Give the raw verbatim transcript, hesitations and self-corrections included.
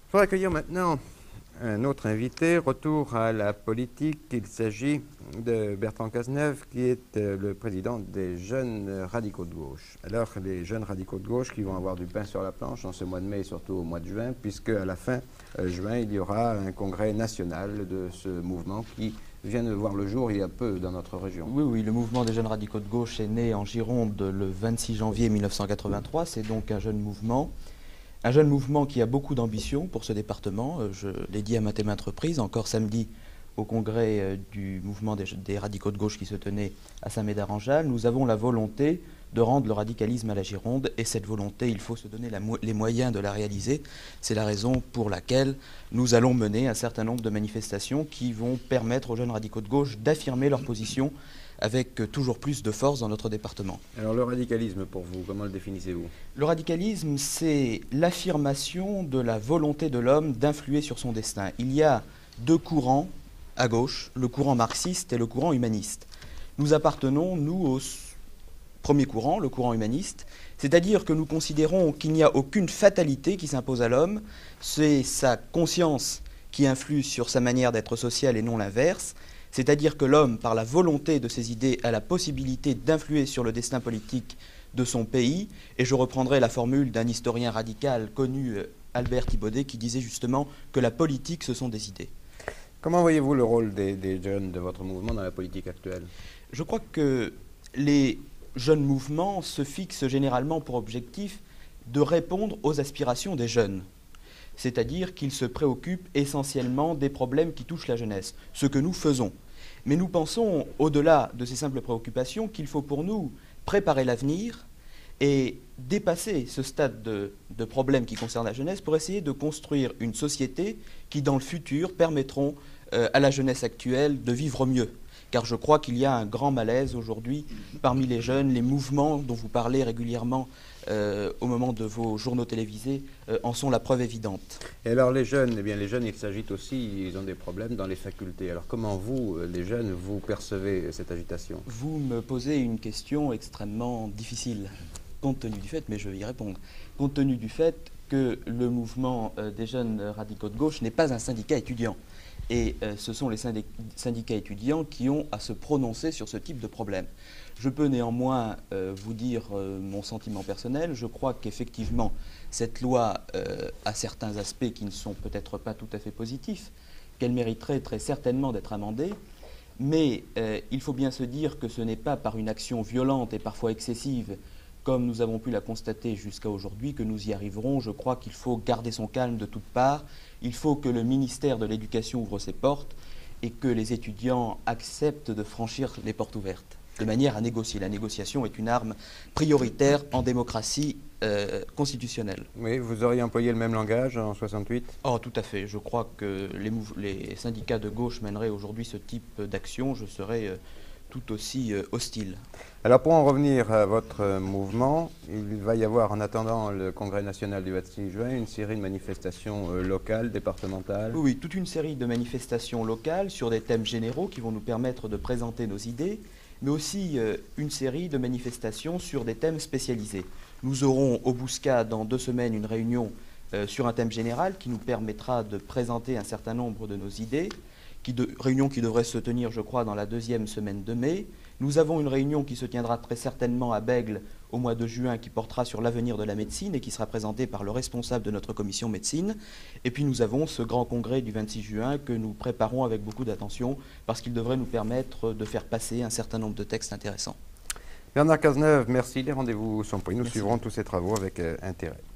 Il faudra accueillir maintenant un autre invité. Retour à la politique. Il s'agit de Bertrand Cazeneuve, qui est le président des jeunes radicaux de gauche. Alors, les jeunes radicaux de gauche qui vont avoir du pain sur la planche en ce mois de mai et surtout au mois de juin, puisque à la fin euh, juin, il y aura un congrès national de ce mouvement qui vient de voir le jour il y a peu dans notre région. Oui, oui, le mouvement des jeunes radicaux de gauche est né en Gironde le vingt-six janvier mille neuf cent quatre-vingt-trois. C'est donc un jeune mouvement. Un jeune mouvement qui a beaucoup d'ambition pour ce département. Je l'ai dit à maintes et maintes reprises, encore samedi au congrès du mouvement des, des radicaux de gauche qui se tenait à Saint-Médard-en-Jalles. Nous avons la volonté de rendre le radicalisme à la Gironde, et cette volonté, il faut se donner la, les moyens de la réaliser. C'est la raison pour laquelle nous allons mener un certain nombre de manifestations qui vont permettre aux jeunes radicaux de gauche d'affirmer leur position avec toujours plus de force dans notre département. Alors le radicalisme, pour vous, comment le définissez-vous? Le radicalisme, c'est l'affirmation de la volonté de l'homme d'influer sur son destin. Il y a deux courants à gauche, le courant marxiste et le courant humaniste. Nous appartenons, nous, au premier courant, le courant humaniste, c'est-à-dire que nous considérons qu'il n'y a aucune fatalité qui s'impose à l'homme, c'est sa conscience qui influe sur sa manière d'être social et non l'inverse. C'est-à-dire que l'homme, par la volonté de ses idées, a la possibilité d'influer sur le destin politique de son pays. Et je reprendrai la formule d'un historien radical connu, Albert Thibaudet, qui disait justement que la politique, ce sont des idées. Comment voyez-vous le rôle des, des jeunes de votre mouvement dans la politique actuelle? Je crois que les jeunes mouvements se fixent généralement pour objectif de répondre aux aspirations des jeunes. C'est-à-dire qu'ils se préoccupent essentiellement des problèmes qui touchent la jeunesse, ce que nous faisons. Mais nous pensons, au-delà de ces simples préoccupations, qu'il faut pour nous préparer l'avenir et dépasser ce stade de, de problèmes qui concernent la jeunesse pour essayer de construire une société qui, dans le futur, permettront euh, à la jeunesse actuelle de vivre mieux. Car je crois qu'il y a un grand malaise aujourd'hui parmi les jeunes. Les mouvements dont vous parlez régulièrement euh, au moment de vos journaux télévisés euh, en sont la preuve évidente. Et alors les jeunes, eh bien les jeunes, il s'agit aussi, ils ont des problèmes dans les facultés. Alors comment vous, les jeunes, vous percevez cette agitation? Vous me posez une question extrêmement difficile, compte tenu du fait, mais je vais y répondre, compte tenu du fait que le mouvement euh, des jeunes radicaux de gauche n'est pas un syndicat étudiant. Et euh, ce sont les syndicats étudiants qui ont à se prononcer sur ce type de problème. Je peux néanmoins euh, vous dire euh, mon sentiment personnel. Je crois qu'effectivement, cette loi euh, a certains aspects qui ne sont peut-être pas tout à fait positifs, qu'elle mériterait très certainement d'être amendée. Mais euh, il faut bien se dire que ce n'est pas par une action violente et parfois excessive, comme nous avons pu la constater jusqu'à aujourd'hui, que nous y arriverons. Je crois qu'il faut garder son calme de toutes parts. Il faut que le ministère de l'Éducation ouvre ses portes et que les étudiants acceptent de franchir les portes ouvertes, de manière à négocier. La négociation est une arme prioritaire en démocratie euh, constitutionnelle. Oui, vous auriez employé le même langage en soixante-huit? Oh, tout à fait. Je crois que les, les syndicats de gauche mèneraient aujourd'hui ce type d'action. Je serais euh, tout aussi euh, hostile. Alors pour en revenir à votre mouvement, il va y avoir en attendant le congrès national du vingt-six juin une série de manifestations euh, locales, départementales. Oui, oui, toute une série de manifestations locales sur des thèmes généraux qui vont nous permettre de présenter nos idées, mais aussi euh, une série de manifestations sur des thèmes spécialisés. Nous aurons au Bouscat dans deux semaines une réunion euh, sur un thème général qui nous permettra de présenter un certain nombre de nos idées. Qui de, réunion qui devrait se tenir, je crois, dans la deuxième semaine de mai. Nous avons une réunion qui se tiendra très certainement à Bègles au mois de juin, qui portera sur l'avenir de la médecine et qui sera présentée par le responsable de notre commission médecine. Et puis nous avons ce grand congrès du vingt-six juin que nous préparons avec beaucoup d'attention parce qu'il devrait nous permettre de faire passer un certain nombre de textes intéressants. Bernard Cazeneuve, merci. Les rendez-vous sont pris. Nous Merci. suivrons tous ces travaux avec euh, intérêt.